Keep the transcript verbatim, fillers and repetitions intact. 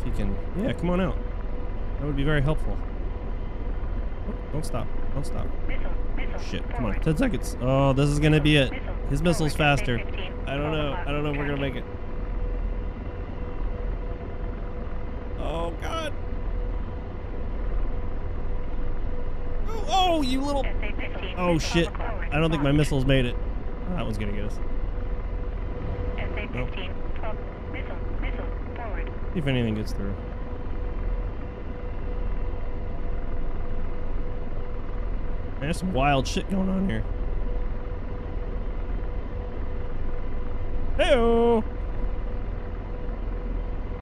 If he can, yeah, come on out. That would be very helpful. Oh, don't stop. Don't stop. Missile, missile, Shit, come forward. on. ten seconds. Oh, this is gonna be it. Missile, His missile's forward, faster. S A fifteen, I don't know. I don't know if we're gonna make it. Oh, God. Oh, oh you little... S A fifteen, Oh, shit. forward, I don't think my launch. missiles made it. Oh, that one's gonna get us. S A fifteen, twelve, missile, missile, forward. See if anything gets through. Man, there's some wild shit going on here. Hey-oh!